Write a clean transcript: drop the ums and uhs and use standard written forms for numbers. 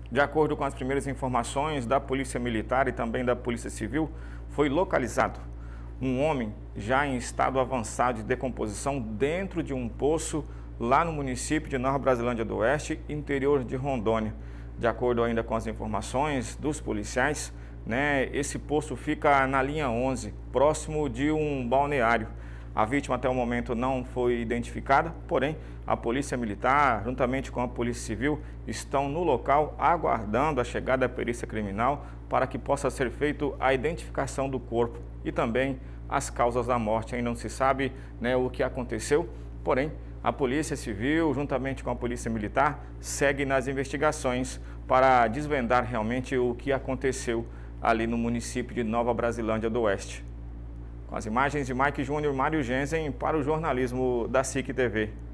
De acordo com as primeiras informações da Polícia Militar e também da Polícia Civil, foi localizado um homem já em estado avançado de decomposição dentro de um poço lá no município de Nova Brasilândia do Oeste, interior de Rondônia. De acordo ainda com as informações dos policiais, esse poço fica na linha 11, próximo de um balneário. A vítima até o momento não foi identificada, porém a Polícia Militar, juntamente com a Polícia Civil, estão no local aguardando a chegada da perícia criminal para que possa ser feita a identificação do corpo e também as causas da morte. Ainda não se sabe o que aconteceu, porém a Polícia Civil, juntamente com a Polícia Militar, segue nas investigações para desvendar realmente o que aconteceu ali no município de Nova Brasilândia do Oeste. Com as imagens de Mike Júnior, Mário Genzen para o jornalismo da SIC TV.